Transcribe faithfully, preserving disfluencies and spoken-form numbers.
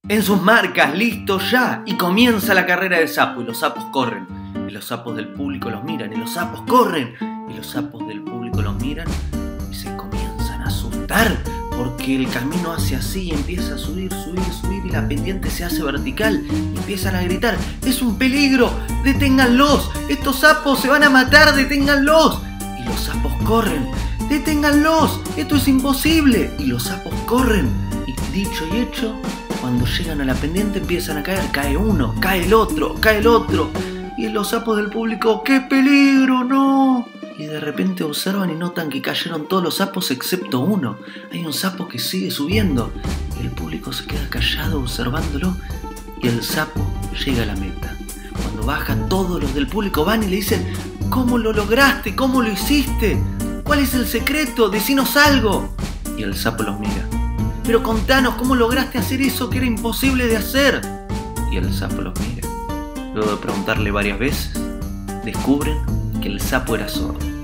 En sus marcas, listo ya, y comienza la carrera del sapo, y los sapos corren, y los sapos del público los miran, y los sapos corren, y los sapos del público los miran, y se comienzan a asustar, porque el camino hace así, y empieza a subir, subir, subir, y la pendiente se hace vertical, y empiezan a gritar, ¡es un peligro! ¡Deténganlos! ¡Estos sapos se van a matar! ¡Deténganlos! Y los sapos corren, ¡deténganlos! ¡Esto es imposible! Y los sapos corren, y dicho y hecho, cuando llegan a la pendiente empiezan a caer, cae uno, cae el otro, cae el otro, y los sapos del público, ¡qué peligro, no! Y de repente observan y notan que cayeron todos los sapos excepto uno. Hay un sapo que sigue subiendo, y el público se queda callado observándolo, y el sapo llega a la meta. Cuando bajan, todos los del público van y le dicen, ¿cómo lo lograste? ¿Cómo lo hiciste? ¿Cuál es el secreto? ¡Decinos algo! Y el sapo los mira. Pero contanos, ¿cómo lograste hacer eso que era imposible de hacer? Y el sapo los mira. Luego de preguntarle varias veces, descubren que el sapo era sordo.